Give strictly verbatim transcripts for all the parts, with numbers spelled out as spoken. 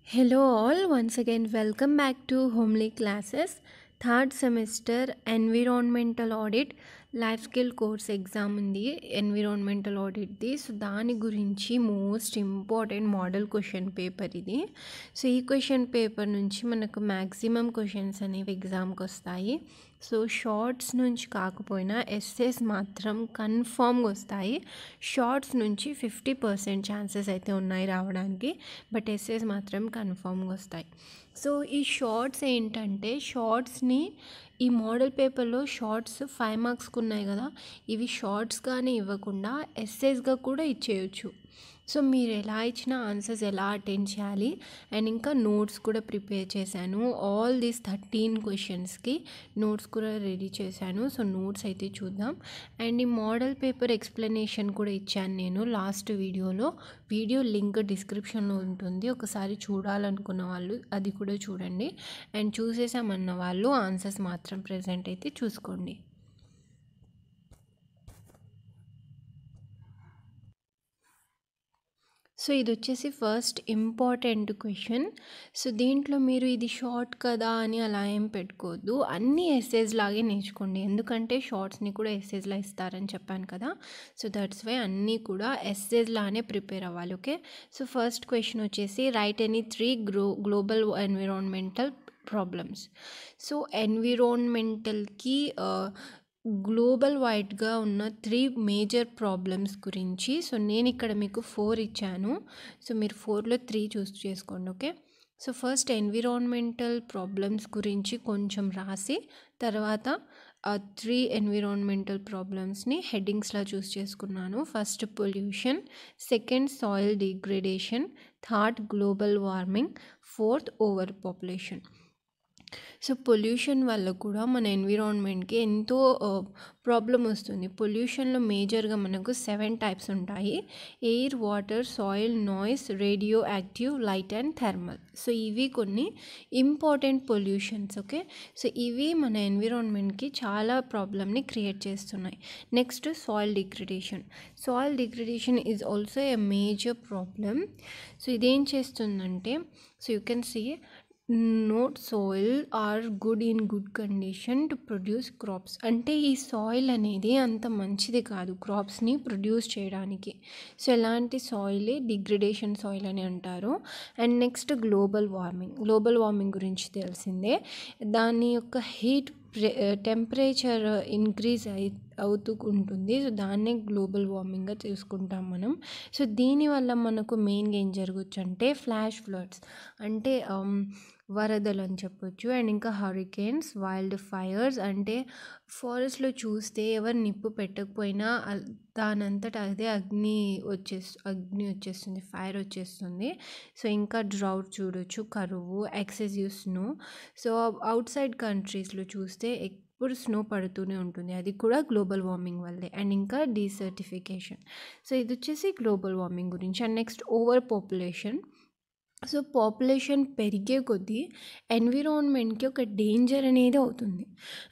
Hello all, once again welcome back to Homely Classes. Third semester Environmental Audit Life Skill Course exam ఉంది environmental ఆడిట్ది. So దాని గురించి most important model question paper ఇది. So ఈ question paper నుంచి మనకు maximum questions అనేవి ఎగ్జామ్కి వస్తాయి. సో షార్ట్స్ నుంచి కాకపోయినా ఎస్సేస్ మాత్రం కన్ఫామ్గా వస్తాయి. షార్ట్స్ నుంచి ఫిఫ్టీ పర్సెంట్ ఛాన్సెస్ అయితే ఉన్నాయి రావడానికి, బట్ ఎస్సేస్ మాత్రం కన్ఫామ్గా వస్తాయి. సో ఈ షార్ట్స్ ఏంటంటే, షార్ట్స్ని ఈ మోడల్ పేపర్లో షార్ట్స్ ఫైవ్ మార్క్స్కి ఉన్నాయి కదా, ఇవి షార్ట్స్గానే ఇవ్వకుండా ఎస్సేస్గా కూడా ఇచ్చేయచ్చు. సో మీరు ఎలా ఇచ్చిన ఆన్సర్స్ ఎలా అటెండ్ చేయాలి, అండ్ ఇంకా నోట్స్ కూడా ప్రిపేర్ చేశాను. ఆల్ దీస్ థర్టీన్ క్వశ్చన్స్కి నోట్స్ కూడా రెడీ చేశాను. సో నోట్స్ అయితే చూద్దాం. అండ్ ఈ మోడల్ పేపర్ ఎక్స్ప్లెనేషన్ కూడా ఇచ్చాను నేను లాస్ట్ వీడియోలో. వీడియో లింక్ డిస్క్రిప్షన్లో ఉంటుంది, ఒకసారి చూడాలనుకున్న వాళ్ళు అది కూడా చూడండి. అండ్ చూసేసామన్న వాళ్ళు ఆన్సర్స్ మాత్రం ప్రెజెంట్ అయితే చూసుకోండి. సో ఇది వచ్చేసి ఫస్ట్ ఇంపార్టెంట్ క్వశ్చన్. సో దీంట్లో మీరు ఇది షార్ట్ కదా అని అలా ఏం పెట్టుకోవద్దు, అన్ని ఎస్సేస్ లాగే నేర్చుకోండి. ఎందుకంటే షార్ట్స్ని కూడా ఎస్సేస్లా ఇస్తారని చెప్పాను కదా. సో దట్స్ వై అన్నీ కూడా ఎస్సేస్ లానే ప్రిపేర్ అవ్వాలి. ఓకే, సో ఫస్ట్ క్వశ్చన్ వచ్చేసి write any three glo global environmental problems. So ఎన్విరాన్మెంటల్కి గ్లోబల్ వైడ్గా ఉన్న త్రీ మేజర్ ప్రాబ్లమ్స్ గురించి. సో నేను ఇక్కడ మీకు ఫోర్ ఇచ్చాను, సో మీరు ఫోర్లో త్రీ చూస్ చేసుకోండి. Okay, so first environmental problems గురించి కొంచెం రాసి తర్వాత ఆ త్రీ ఎన్విరాన్మెంటల్ ప్రాబ్లమ్స్ని హెడ్డింగ్స్లా చూస్ చేసుకున్నాను. First pollution, second soil degradation, third global warming, fourth over population. So pollution వల్ల కూడా మన ఎన్విరాన్మెంట్కి ఎంతో ప్రాబ్లం వస్తుంది. పొల్యూషన్లో మేజర్గా మనకు సెవెన్ టైప్స్ ఉంటాయి: air, water, soil, noise, radioactive, light and thermal. So ఇవి కొన్ని ఇంపార్టెంట్ పొల్యూషన్స్. ఓకే, సో ఇవి మన ఎన్విరాన్మెంట్కి చాలా ప్రాబ్లమ్ని క్రియేట్ చేస్తున్నాయి. Next soil degradation. Soil degradation is also a major problem. So ఇదేం చేస్తుందంటే, so you can see not soil are good in good condition to produce crops. అంటే ఈ సాయిల్ అనేది అంత మంచిది కాదు క్రాప్స్ని ప్రొడ్యూస్ చేయడానికి. సో ఎలాంటి సాయిల్ డిగ్రేడేషన్ సాయిల్ అని అంటారు. And next global warming. Global warming గురించి తెలిసిందే, దాని యొక్క హీట్ టెంపరేచర్ ఇంక్రీజ్ అయి అవుతూ ఉంటుంది. సో దాన్నే గ్లోబల్ వార్మింగ్గా చూసుకుంటాం మనం. సో దీనివల్ల మనకు మెయిన్గా ఏం జరగచ్చు అంటే ఫ్లాష్ ఫ్లడ్స్, అంటే వరదలు అని చెప్పొచ్చు. అండ్ ఇంకా హరికేన్స్, వైల్డ్ ఫైర్స్, అంటే ఫారెస్ట్లో చూస్తే ఎవరు నిప్పు పెట్టకపోయినా దానంతట అదే అగ్ని వచ్చేసి అగ్ని వచ్చేస్తుంది ఫైర్ వచ్చేస్తుంది. సో ఇంకా డ్రౌట్ చూడొచ్చు, కరువు, excessive snow. So outside కంట్రీస్లో చూస్తే ఎప్పుడు స్నో పడుతూనే ఉంటుంది, అది కూడా గ్లోబల్ వార్మింగ్ వల్లే. అండ్ ఇంకా డీసర్టిఫికేషన్. సో ఇది వచ్చేసి గ్లోబల్ వార్మింగ్ గురించి. And next over population. So population పెరిగే కొద్దీ ఎన్విరాన్మెంట్కి ఒక డేంజర్ అనేది అవుతుంది.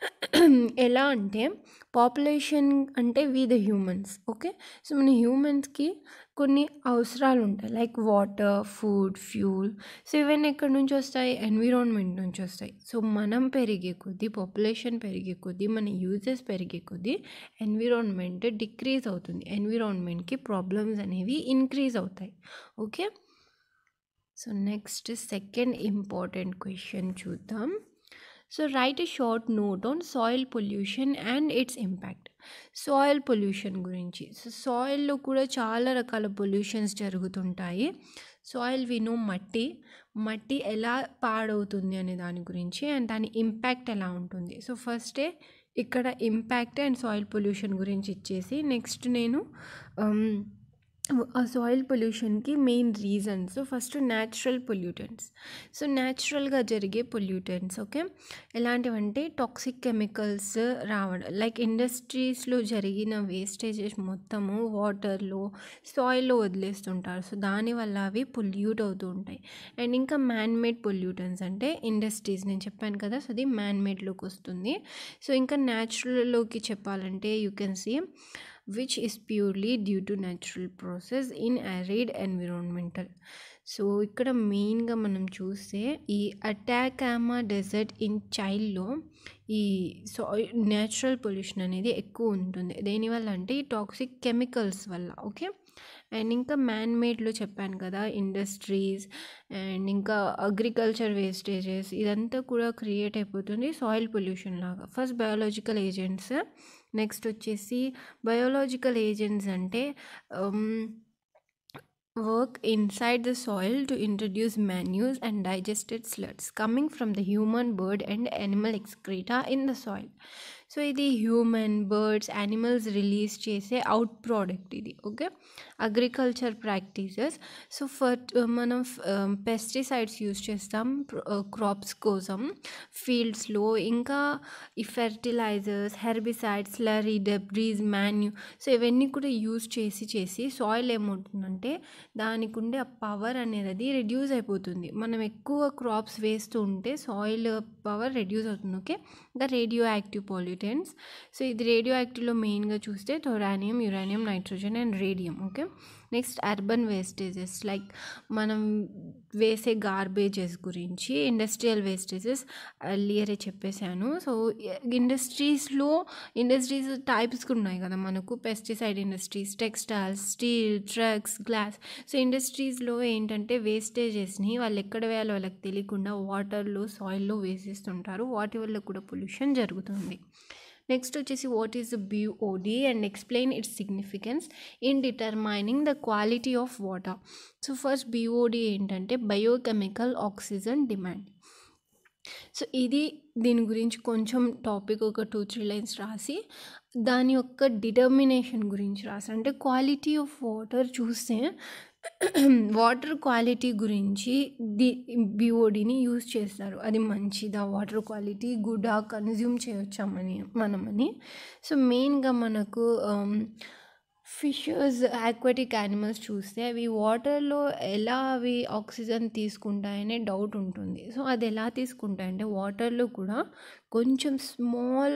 ఎలా అంటే, పాపులేషన్ అంటే we the humans. Okay, so మన హ్యూమన్స్కి కొన్ని అవసరాలు ఉంటాయి, like water, food, fuel. So ఇవన్నీ ఎక్కడి నుంచి వస్తాయి? ఎన్విరాన్మెంట్ నుంచి వస్తాయి. సో మనం పెరిగే కొద్దీ, పాపులేషన్ పెరిగే కొద్దీ, మన యూజెస్ పెరిగే కొద్దీ ఎన్విరాన్మెంట్ డిక్రీజ్ అవుతుంది, ఎన్విరాన్మెంట్కి ప్రాబ్లమ్స్ అనేవి ఇంక్రీజ్ అవుతాయి. Okay, so next second important question చూద్దాం. So write a short note on soil pollution and its impact. Soil pollution గురించి. సో సాయిల్లో కూడా చాలా రకాల పొల్యూషన్స్ జరుగుతుంటాయి. సాయిల్ వినో మట్టి, మట్టి ఎలా పాడవుతుంది అనే దాని గురించి, అండ్ దాని ఇంపాక్ట్ ఎలా ఉంటుంది. సో ఫస్టే ఇక్కడ ఇంపాక్ట్ అండ్ సాయిల్ పొల్యూషన్ గురించి ఇచ్చేసి, నెక్స్ట్ నేను ఆ సాయిల్ పొల్యూషన్కి main reasons. First natural pollutants. So న్యాచురల్గా జరిగే పొల్యూటెంట్స్. ఓకే, ఎలాంటివంటే టాక్సిక్ కెమికల్స్ రావడం, లైక్ ఇండస్ట్రీస్లో జరిగిన వేస్టేజెస్ మొత్తము వాటర్లో, సాయిల్లో వదిలేస్తుంటారు. సో దానివల్ల అవి పొల్యూట్ అవుతూ ఉంటాయి. అండ్ ఇంకా మ్యాన్ మేడ్ పొల్యూటెంట్స్ అంటే ఇండస్ట్రీస్, నేను చెప్పాను కదా, సో అది మ్యాన్ మేడ్లోకి వస్తుంది. సో ఇంకా న్యాచురల్లోకి చెప్పాలంటే you can see which is purely due to natural process in arid environmental. So ఇక్కడ మెయిన్గా మనం చూస్తే ఈ అటాకామా డెజర్ట్ ఇన్ చైల్డ్లో ఈ సో న్యాచురల్ పొల్యూషన్ అనేది ఎక్కువ ఉంటుంది. దేనివల్ల అంటే ఈ టాక్సిక్ కెమికల్స్ వల్ల. ఓకే, అండ్ ఇంకా మ్యాన్ మేడ్లో చెప్పాను కదా, ఇండస్ట్రీస్ అండ్ ఇంకా అగ్రికల్చర్ వేస్టేజెస్, ఇదంతా కూడా క్రియేట్ అయిపోతుంది సాయిల్ పొల్యూషన్ లాగా. ఫస్ట్ బయోలాజికల్ ఏజెంట్స్, నెక్స్ట్ వచ్చేసి బయోలాజికల్ ఏజెంట్స్ అంటే work inside the soil to introduce manures and digested sludges coming from the human, bird and animal excreta in the soil. So ఇది human, birds, animals release చేసే out product ఇది. Okay, agriculture practices. So for మనం pesticides use చేస్తాం crops కోసం ఫీల్డ్స్లో, ఇంకా ఈ fertilisers, herbicides, slurry, debris, manure, so ఇవన్నీ కూడా యూజ్ చేసి చేసి సాయిల్ ఏమవుతుందంటే దానికి ఉండే ఆ పవర్ అనేది రెడ్యూస్ అయిపోతుంది. మనం ఎక్కువ క్రాప్స్ వేస్తూ ఉంటే సాయిల్ పవర్ రెడ్యూస్ అవుతుంది. ఓకే, ఇంకా రేడియో యాక్టివ్ పాల్యూటెంట్స్. సో ఇది రేడియో యాక్టివ్లో మెయిన్గా చూస్తే thorium, uranium, nitrogen and radium. Okay, next urban wastages, like మనం వేసే గార్బేజెస్ గురించి, ఇండస్ట్రియల్ వేస్టేజెస్ ఎర్లియరే చెప్పేశాను. సో ఇండస్ట్రీస్లో ఇండస్ట్రీస్ టైప్స్ ఉన్నాయి కదా మనకు, pesticide industries, textiles, steel, trucks, glass. So ఇండస్ట్రీస్లో ఏంటంటే వేస్టేజెస్ని వాళ్ళు ఎక్కడ వేయాలో వాళ్ళకి తెలియకుండా వాటర్లో, సాయిల్లో వేసేస్తుంటారు. వాటి వల్ల కూడా పొల్యూషన్ జరుగుతుంది. నెక్స్ట్ వచ్చేసి what is the BOD and explain its significance in determining the quality of water. So first BOD ఏంటంటే బయోకెమికల్ ఆక్సిజన్ డిమాండ్. సో ఇది దీని గురించి కొంచెం టాపిక్ ఒక టూ త్రీ లైన్స్ రాసి దాని యొక్క డిటర్మినేషన్ గురించి రాసి, అంటే క్వాలిటీ ఆఫ్ వాటర్ చూస్తే వాటర్ క్వాలిటీ గురించి ది బిఓడిని యూజ్ చేస్తారు. అది మంచిదా, వాటర్ క్వాలిటీ గుడా, కన్జ్యూమ్ చేయొచ్చామని మనమని. సో మెయిన్గా మనకు ఫిషెస్, ఆక్వాటిక్ యానిమల్స్ చూస్తే అవి వాటర్లో ఎలా అవి ఆక్సిజన్ తీసుకుంటాయనే డౌట్ ఉంటుంది. సో అది ఎలా తీసుకుంటాయంటే వాటర్లో కూడా కొంచెం small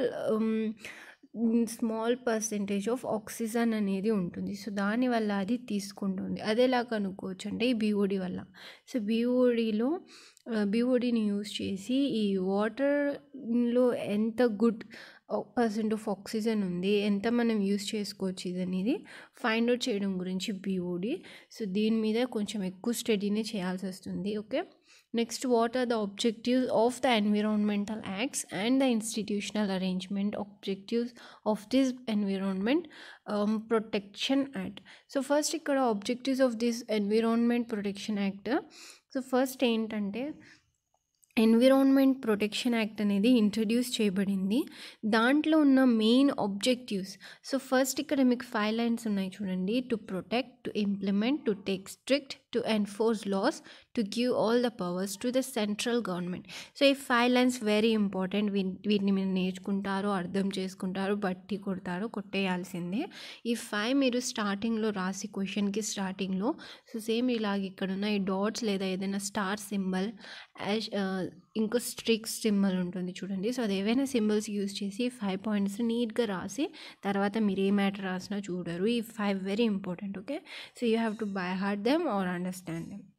small percentage of oxygen అనేది ఉంటుంది. సో దానివల్ల అది తీసుకుంటుంది. అది ఎలా కనుక్కోవచ్చు అంటే ఈ బిఓడి వల్ల. సో బిఓడిలో బిఓడిని యూజ్ చేసి ఈ వాటర్లో ఎంత గుడ్ పర్సెంట్ ఆఫ్ ఆక్సిజన్ ఉంది, ఎంత మనం యూజ్ చేసుకోవచ్చు ఇది అనేది ఫైండ్ అవుట్ చేయడం గురించి బిఓడి. సో దీని మీద కొంచెం ఎక్కువ స్టడీనే చేయాల్సి వస్తుంది. Okay, next what are the objectives of the environmental acts and the institutional arrangement objectives of this environment protection act. So first ఇక్కడ objectives of this environment protection act. So first ఏంటంటే environment protection act అనేది introduce చేయబడింది. దాంట్లో ఉన్న main objectives, so first ఇక్కడ మీకు five lines ఉన్నాయి చూడండి. To protect, to implement, to take strict, to enforce laws, to give all the powers to the central government. So ఈ five lines very important. We వీటిని మీరు నేర్చుకుంటారో, అర్థం చేసుకుంటారో, బట్టి కొడతారో, కొట్టేయాల్సిందే. ఈ ఫైవ్ మీరు స్టార్టింగ్లో రాసి క్వశ్చన్కి స్టార్టింగ్లో, సో సేమ్ ఇలాగ ఇక్కడ ఉన్న ఈ డాట్స్ లేదా ఏదైనా స్టార్ సింబల్, యాష్ ఇంకో స్ట్రిక్స్ సింబల్ ఉంటుంది చూడండి. సో అది ఏవైనా సింబల్స్ యూజ్ చేసి ఫైవ్ పాయింట్స్ నీట్గా రాసి తర్వాత మీరు ఏ మ్యాటర్ రాసినా చూడరు. ఈ five very important. Okay, so you have to by heart them or understand them.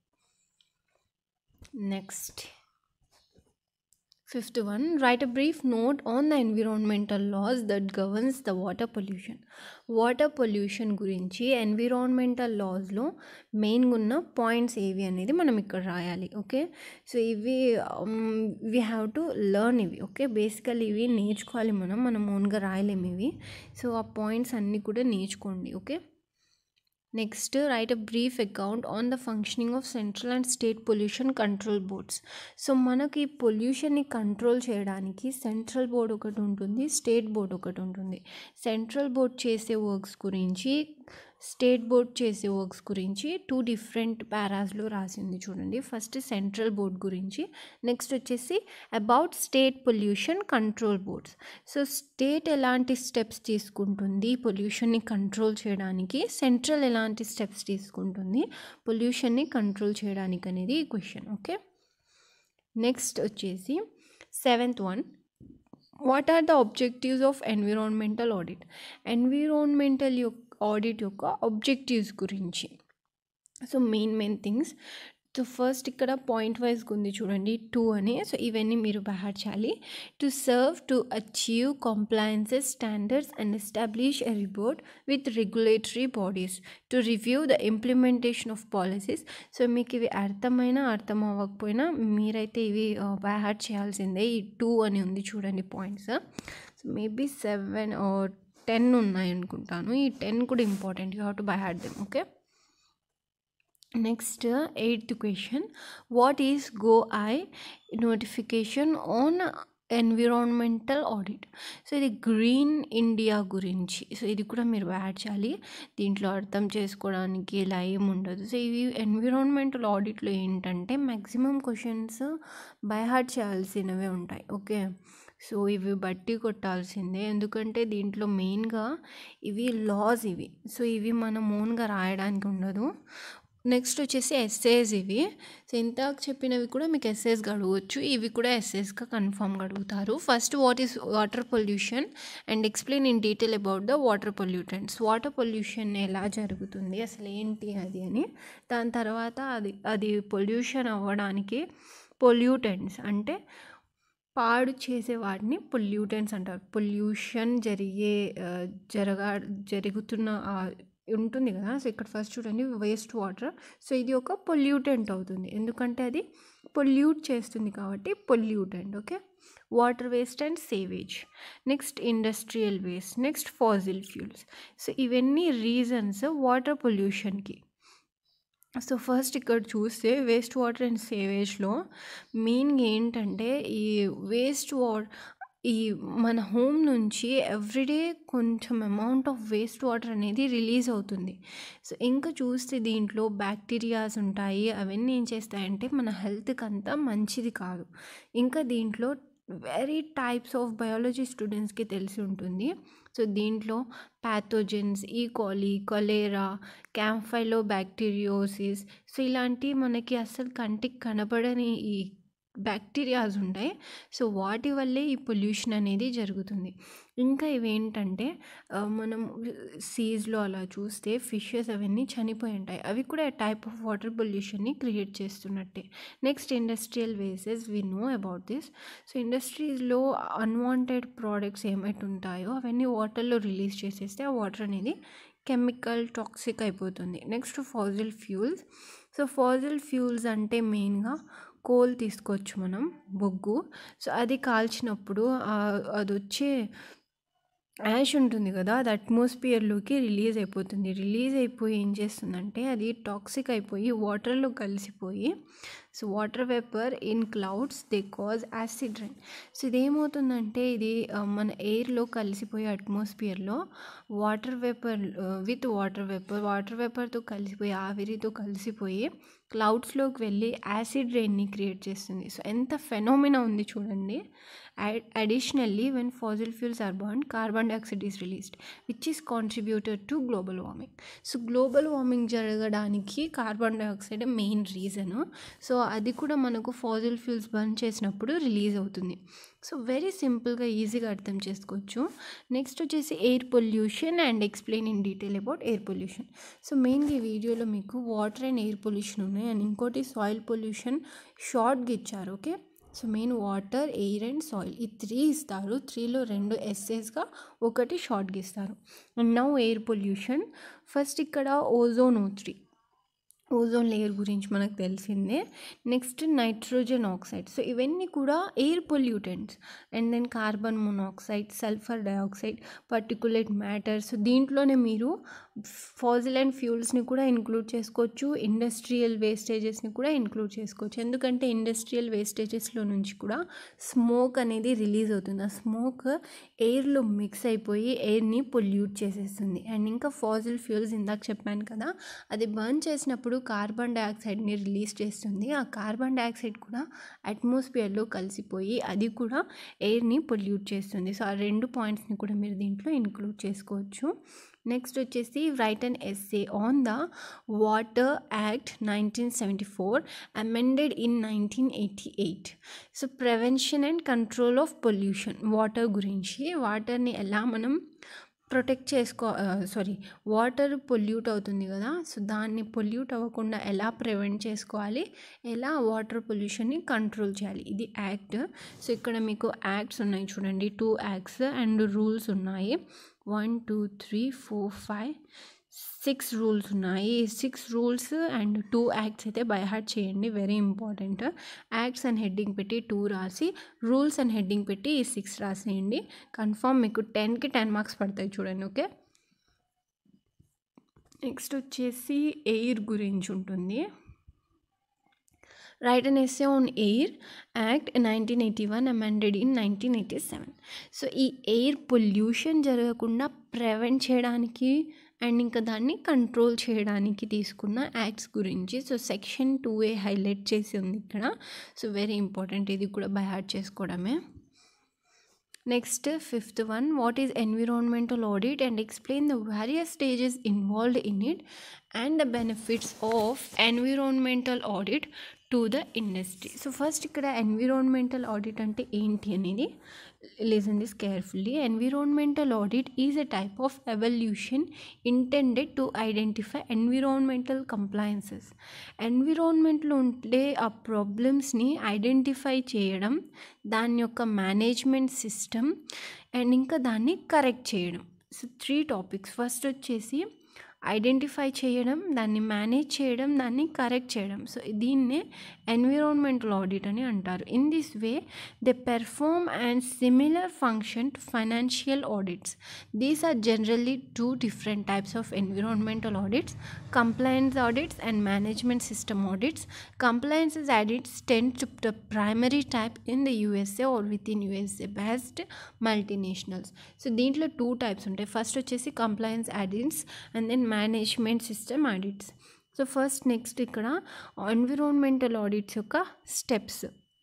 Next fifth one, write a brief note on the environmental laws that governs the water pollution. Water pollution గురించి environmental లాస్లో మెయిన్గా ఉన్న points ఏవి అనేది మనం ఇక్కడ రాయాలి. Okay, so ఇవి వీ హ్యావ్ టు లెర్న్ ఇవి. ఓకే, బేసికల్ ఇవి నేర్చుకోవాలి మనం, మనం ఓన్గా రాయలేము ఇవి. సో ఆ పాయింట్స్ అన్నీ కూడా నేర్చుకోండి. Okay, next write a brief account on the functioning of central and state pollution control boards. So మనకి పొల్యూషన్ని కంట్రోల్ చేయడానికి సెంట్రల్ బోర్డ్ ఒకటి ఉంటుంది, స్టేట్ బోర్డ్ ఒకటి ఉంటుంది. సెంట్రల్ బోర్డ్ చేసే వర్క్స్ గురించి, స్టేట్ బోర్డ్ చేసే వర్క్స్ గురించి టూ డిఫరెంట్ పారాస్లో రాసింది చూడండి. ఫస్ట్ సెంట్రల్ బోర్డ్ గురించి, నెక్స్ట్ వచ్చేసి about state pollution control boards. So state ఎలాంటి స్టెప్స్ తీసుకుంటుంది పొల్యూషన్ని కంట్రోల్ చేయడానికి, సెంట్రల్ ఎలాంటి స్టెప్స్ తీసుకుంటుంది పొల్యూషన్ని కంట్రోల్ చేయడానికి అనేది ఈ క్వశ్చన్. ఓకే, నెక్స్ట్ వచ్చేసి seventh one, what are the objectives of environmental audit. Environmental యొక్క ఆడిట్ యొక్క ఆబ్జెక్టివ్స్ గురించి. So main main things, so first ఇక్కడ పాయింట్ వైజ్గా ఉంది చూడండి టూ అని. సో ఇవన్నీ మీరు బై చేయాలి. To serve to achieve compliances standards and establish a report with regulatory bodies to review the implementation of policies. So మీకు ఇవి అర్థమైనా అర్థం అవ్వకపోయినా మీరైతే ఇవి బై హార్ట్ చేయాల్సిందే. ఈ టూ అని ఉంది చూడండి points. So maybe seven or ten ఉన్నాయి అనుకుంటాను. ఈ టెన్ కూడా important, you have to by heart them. Okay, next eighth question, what is GO I notification on environmental audit. So ఇది గ్రీన్ ఇండియా గురించి. సో ఇది కూడా మీరు యాడ్ చేయాలి. దీంట్లో అర్థం చేసుకోవడానికి ఇలా ఏమి ఉండదు. సో ఇవి ఎన్విరాన్మెంటల్ ఆడిట్లో ఏంటంటే మ్యాక్సిమం క్వశ్చన్స్ బై హార్ట్ చేయాల్సినవే ఉంటాయి. ఓకే, సో ఇవి బట్టి కొట్టాల్సిందే, ఎందుకంటే దీంట్లో మెయిన్గా ఇవి లాస్ ఇవి. సో ఇవి మనం ఓన్గా రాయడానికి ఉండదు. నెక్స్ట్ వచ్చేసి ఎస్సేస్ ఇవి. సో ఇంతకు చెప్పినవి కూడా మీకు ఎస్సేస్గా అడగవచ్చు, ఇవి కూడా ఎస్సేస్గా కన్ఫామ్గా అడుగుతారు. First, what is water pollution and explain in detail about the water pollutants. Water pollution ఎలా జరుగుతుంది, అసలు ఏంటి అది అని. దాని తర్వాత అది అది పొల్యూషన్ అవ్వడానికి పొల్యూటెంట్స్ అంటే పాడు చేసే వాటిని పొల్యూటెంట్స్ అంటారు. పొల్యూషన్ జరిగే జరగా జరుగుతున్న ఉంటుంది కదా. సో ఇక్కడ ఫస్ట్ చూడండి వేస్ట్ వాటర్. సో ఇది ఒక పొల్యూటెంట్ అవుతుంది, ఎందుకంటే అది పొల్యూట్ చేస్తుంది కాబట్టి pollutant. Okay, water waste and sewage. Next industrial waste. Next fossil fuels. So ఇవన్నీ రీజన్స్ వాటర్ పొల్యూషన్కి. సో ఫస్ట్ ఇక్కడ చూస్తే వేస్ట్ వాటర్ అండ్ సేవేజ్లో మెయిన్గా ఏంటంటే ఈ వేస్ట్ వాటర్ ఈ మన హోమ్ నుంచి ఎవ్రీడే కొంచెం అమౌంట్ ఆఫ్ వేస్ట్ వాటర్ అనేది రిలీజ్ అవుతుంది. సో ఇంకా చూస్తే దీంట్లో బ్యాక్టీరియాస్ ఉంటాయి, అవన్నీ ఏం చేస్తాయంటే మన హెల్త్కి అంతా మంచిది కాదు. ఇంకా దీంట్లో వెరీ టైప్స్ ఆఫ్ బయాలజీ స్టూడెంట్స్కి తెలిసి ఉంటుంది. సో దీంట్లో ప్యాథోజన్స్, ఈ కోలి, కొలేరా, క్యాంఫైలో బ్యాక్టీరియోసిస్, సో ఇలాంటి మనకి అస్సలు కంటికి కనపడని ఈ బ్యాక్టీరియాస్ ఉంటాయి. సో వాటి వల్లే ఈ పొల్యూషన్ అనేది జరుగుతుంది. ఇంకా ఇవేంటంటే మనం సీస్లో అలా చూస్తే ఫిషెస్ అవన్నీ చనిపోయి ఉంటాయి, అవి కూడా టైప్ ఆఫ్ వాటర్ పొల్యూషన్ని క్రియేట్ చేస్తున్నట్టే. నెక్స్ట్ ఇండస్ట్రియల్ వేసెస్, we know about this. So ఇండస్ట్రీస్లో అన్వాంటెడ్ ప్రోడక్ట్స్ ఏమైతే ఉంటాయో అవన్నీ వాటర్లో రిలీజ్ చేసేస్తే ఆ వాటర్ అనేది కెమికల్ టాక్సిక్ అయిపోతుంది. Next fossil fuels. So fossil fuels అంటే మెయిన్గా కోల్ తీసుకోవచ్చు మనం, బొగ్గు. సో అది కాల్చినప్పుడు అది వచ్చే యాష్ ఉంటుంది కదా, అది అట్మాస్ఫియర్లోకి రిలీజ్ అయిపోతుంది. రిలీజ్ అయిపోయి ఏం చేస్తుందంటే అది టాక్సిక్ అయిపోయి వాటర్లో కలిసిపోయి, so water vapour in clouds they cause acid rain. So ఇదేమవుతుందంటే ఇది మన ఎయిర్లో కలిసిపోయి అట్మాస్ఫియర్లో water vapour with water vapour water వేపర్తో కలిసిపోయి ఆవిరితో కలిసిపోయి క్లౌడ్స్లోకి వెళ్ళి యాసిడ్ రెయిన్ని క్రియేట్ చేస్తుంది. సో ఎంత ఫెనోమినా ఉంది చూడండి. Additionally when fossil fuels are burn, carbon dioxide is released which is contributed to global warming. So global warming జరగడానికి carbon dioxide main reason. So అది కూడా మనకు ఫాసిల్ ఫ్యూల్స్ బర్న్ చేసినప్పుడు రిలీజ్ అవుతుంది. సో వెరీ సింపుల్గా ఈజీగా అర్థం చేసుకోవచ్చు. నెక్స్ట్ వచ్చేసి air pollution and explain in detail about air pollution. So మెయిన్గా ఈ వీడియోలో మీకు వాటర్ అండ్ ఎయిర్ పొల్యూషన్ ఉన్నాయి, అండ్ ఇంకోటి సాయిల్ పొల్యూషన్ షార్ట్గా ఇచ్చారు. Okay, so main water, air and soil ఈ త్రీ ఇస్తారు. త్రీలో రెండు ఎస్ఏస్గా, ఒకటి షార్ట్గా ఇస్తారు. And now air pollution. First ఇక్కడ ఓజోన్ త్రీ ఓజోన్ లేయర్ గురించి మనకు తెలిసిందే. Next nitrogen oxide. సో ఇవన్నీ కూడా air pollutants. And then carbon monoxide, sulphur dioxide, particulate matter. So దీంట్లోనే మీరు ఫాసిల్ అండ్ ఫ్యూల్స్ని కూడా ఇంక్లూడ్ చేసుకోవచ్చు, ఇండస్ట్రియల్ వేస్టేజెస్ని కూడా ఇంక్లూడ్ చేసుకోవచ్చు. ఎందుకంటే ఇండస్ట్రియల్ వేస్టేజెస్లో నుంచి కూడా స్మోక్ అనేది రిలీజ్ అవుతుంది. ఆ స్మోక్ ఎయిర్లో మిక్స్ అయిపోయి ఎయిర్ని పొల్యూట్ చేసేస్తుంది. అండ్ ఇంకా ఫాసిల్ ఫ్యూల్స్ ఇందాక చెప్పాను కదా, అది బర్న్ చేసినప్పుడు కార్బన్ డైఆక్సైడ్ని రిలీజ్ చేస్తుంది. ఆ కార్బన్ డైఆక్సైడ్ కూడా అట్మాస్ఫియర్లో కలిసిపోయి అది కూడా ఎయిర్ని పొల్యూట్ చేస్తుంది. సో ఆ రెండు పాయింట్స్ని కూడా మీరు దీంట్లో ఇంక్లూడ్ చేసుకోవచ్చు. నెక్స్ట్ వచ్చేసి write an essay on the water act nineteen seventy four amended in nineteen eighty eight. So prevention and control of pollution, water గురించి, వాటర్ని ఎలా మనం ప్రొటెక్ట్ చేసుకో సారీ వాటర్ పొల్యూట్ అవుతుంది కదా, సో దాన్ని పొల్యూట్ అవ్వకుండా ఎలా ప్రివెంట్ చేసుకోవాలి, ఎలా వాటర్ పొల్యూషన్ని కంట్రోల్ చేయాలి, ఇది యాక్ట్. సో ఇక్కడ మీకు యాక్ట్స్ ఉన్నాయి చూడండి, టూ యాక్ట్స్ అండ్ రూల్స్ ఉన్నాయి. One two three four five six rules ఉన్నాయి. Six rules and two acts అయితే బై హార్ట్ చేయండి, వెరీ ఇంపార్టెంట్. యాక్ట్స్ అని హెడ్డింగ్ పెట్టి టూ రాసి, రూల్స్ అని హెడ్డింగ్ పెట్టి సిక్స్ రాసేయండి. కన్ఫామ్ మీకు టెన్కి టెన్ మార్క్స్ పడతాయి చూడండి. ఓకే, నెక్స్ట్ వచ్చేసి ఎయిర్ గురించి ఉంటుంది. Write an essay on Air Act nineteen eighty-one amended in nineteen eighty-seven. So ఈ ఎయిర్ పొల్యూషన్ జరగకుండా ప్రివెంట్ చేయడానికి అండ్ ఇంకా దాన్ని కంట్రోల్ చేయడానికి తీసుకున్న యాక్ట్స్ గురించి. So section two A highlight చేసి ఉంది ఇక్కడ. సో వెరీ ఇంపార్టెంట్, ఇది కూడా బై హార్ట్ చేసుకోవడమే. Next fifth one, what is environmental audit and explain the various stages involved in it and the benefits of environmental audit to the industry. So first ఇక్కడ environmental audit అంటే ఏంటి అనేది listen this carefully. Environmental audit is a type of evaluation intended to identify environmental compliances. ఎన్విరాన్మెంట్లో ఉండే ఆ ప్రాబ్లమ్స్ని identify చేయడం, దాని యొక్క మేనేజ్మెంట్ సిస్టమ్ అండ్ ఇంకా దాన్ని కరెక్ట్ చేయడం. So three topics. ఫస్ట్ వచ్చేసి ఐడెంటిఫై చేయడం, దాన్ని మేనేజ్ చేయడం, దాన్ని కరెక్ట్ చేయడం. సో దీన్నే ఎన్విరాన్మెంటల్ ఆడిట్ అని అంటారు. In this way they perform and similar function to financial audits. These are generally two different types of environmental audits, compliance audits and management system audits. Compliance audits tend to the primary type in the U S A or within U S A based multinationals. So దీంట్లో two types ఉంటాయి. First వచ్చేసి compliance audits and then management system audits. So first next ఇక్కడ environmental audits యొక్క steps.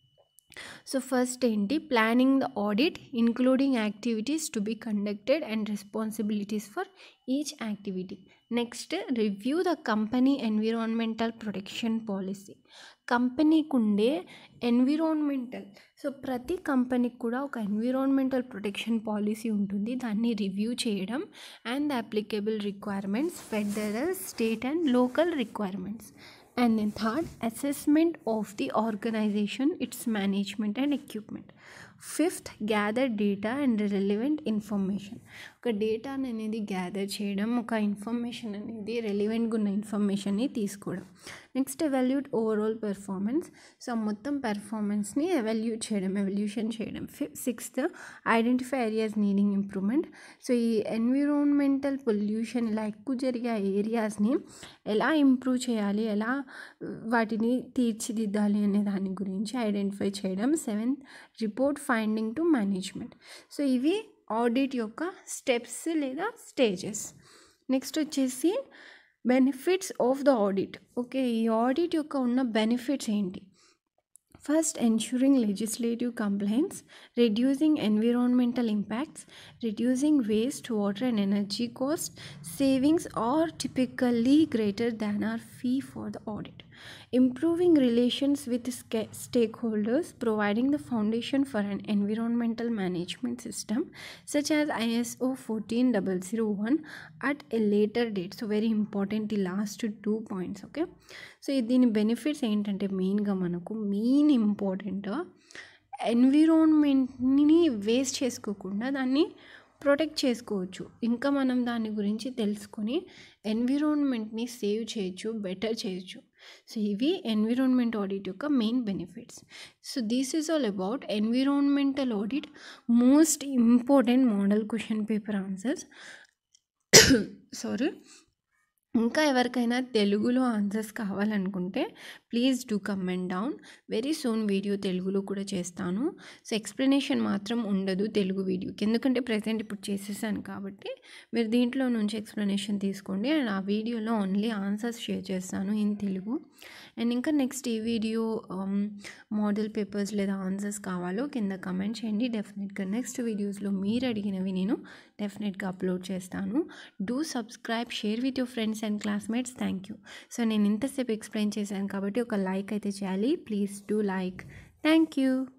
So first ఏంటి, planning the audit including activities to be conducted and responsibilities for each activity. Next review the company environmental protection policy. కంపెనీకి ఉండే environmental, so ప్రతి కంపెనీకి కూడా ఒక environmental protection policy ఉంటుంది, దాన్ని రివ్యూ చేయడం and the applicable requirements, federal, state and local requirements. And then third, assessment of the organization, its management and equipment. Fifth, gather data and relevant information. ఒక data అనేది gather చేయడం, ఒక information అనేది రెలివెంట్గా ఉన్న ఇన్ఫర్మేషన్ని తీసుకోవడం. Next evaluate overall performance. So మొత్తం పెర్ఫార్మెన్స్ని ఎవాల్యూట్ చేయడం, ఎవల్యూషన్ చేయడం. Fifth sixth, identify areas needing improvement. So ఈ ఎన్విరాన్మెంటల్ పొల్యూషన్ ఇలా ఎక్కువ జరిగే ఏరియాస్ని ఎలా ఇంప్రూవ్ చేయాలి, ఎలా వాటిని తీర్చిదిద్దాలి అనే దాని గురించి ఐడెంటిఫై చేయడం. Seventh, report finding to management. So ఇవి ఆడిట్ యొక్క స్టెప్స్ లేదా స్టేజెస్. నెక్స్ట్ వచ్చేసి benefits of the audit. Okay, ఈ ఆడిట్ యొక్క ఉన్న బెనిఫిట్స్ ఏంటి? First, ensuring legislative compliance, reducing environmental impacts, reducing waste, water and energy costs. Savings are typically greater than our fee for the audit. Improving relations with sca- stakeholders, providing the foundation for an environmental management system such as I S O fourteen thousand one at a later date. So very important, the last two points. Okay, so దీని benefits ఏంటంటే మెయిన్గా మనకు main important ఎన్విరాన్మెంట్ని waste చేసుకోకుండా దాన్ని protect చేసుకోవచ్చు. ఇంకా మనం దాని గురించి తెలుసుకొని ఎన్విరాన్మెంట్ని సేవ్ చేయొచ్చు, బెటర్ చేయొచ్చు. సో ఇవి ఎన్విరాన్మెంట్ ఆడిట్ యొక్క main benefits. So this is all about environmental audit most important model question paper answers. Sorry, ఇంకా ఎవరికైనా తెలుగులో ఆన్సర్స్ కావాలనుకుంటే please do comment down. Very soon video తెలుగులో కూడా చేస్తాను. సో ఎక్స్ప్లెనేషన్ మాత్రం ఉండదు తెలుగు వీడియోకి, ఎందుకంటే ప్రజెంట్ ఇప్పుడు చేసేసాను కాబట్టి మీరు దీంట్లో నుంచి ఎక్స్ప్లెనేషన్ తీసుకోండి. అండ్ ఆ వీడియోలో ఓన్లీ ఆన్సర్స్ షేర్ చేస్తాను ఇన్ తెలుగు. అండ్ ఇంకా నెక్స్ట్ ఈ వీడియో మోడల్ పేపర్స్ లేదా ఆన్సర్స్ కావాలో కింద కమెంట్ చేయండి. డెఫినెట్గా నెక్స్ట్ వీడియోస్లో మీరు అడిగినవి నేను డెఫినెట్గా అప్లోడ్ చేస్తాను. Do subscribe, share with your friends and classmates. Thank you. So నేను ఇంతసేపు ఎక్స్ప్లెయిన్ చేశాను కాబట్టి ఒక లైక్ అయితే చేయాలి. Please do like. Thank you.